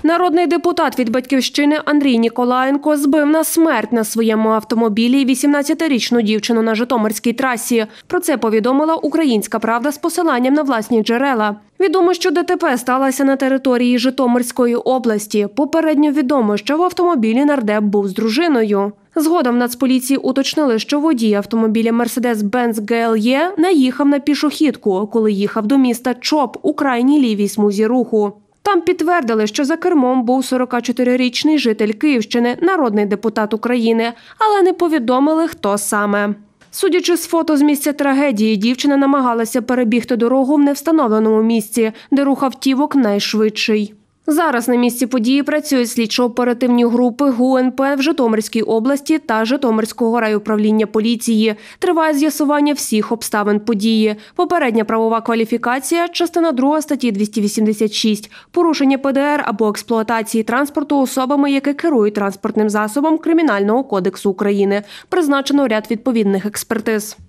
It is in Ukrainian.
Народний депутат від «Батьківщини» Андрій Ніколаєнко збив на смерть на своєму автомобілі 18-річну дівчину на Житомирській трасі. Про це повідомила «Українська правда» з посиланням на власні джерела. Відомо, що ДТП сталося на території Житомирської області. Попередньо відомо, що в автомобілі нардеп був з дружиною. Згодом в Нацполіції уточнили, що водій автомобіля Mercedes-Benz GLE наїхав на пішохідку, коли їхав до міста Чоп у крайній лівій смузі руху. Там підтвердили, що за кермом був 44-річний житель Київщини, народний депутат України, але не повідомили, хто саме. Судячи з фото з місця трагедії, дівчина намагалася перебігти дорогу в невстановленому місці, де рух автівок найшвидший. Зараз на місці події працюють слідчо-оперативні групи ГУНП в Житомирській області та Житомирського райуправління поліції. Триває з'ясування всіх обставин події. Попередня правова кваліфікація – частина 2 статті 286 – порушення ПДР або експлуатації транспорту особами, які керують транспортним засобом Кримінального кодексу України. Призначено ряд відповідних експертиз.